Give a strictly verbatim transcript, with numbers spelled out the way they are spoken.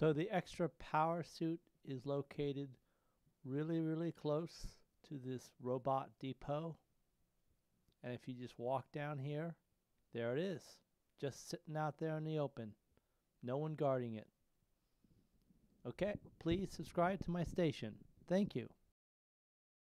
So the extra power suit is located really, really close to this robot depot. And if you just walk down here, there it is. Just sitting out there in the open. No one guarding it. Okay, please subscribe to my station. Thank you.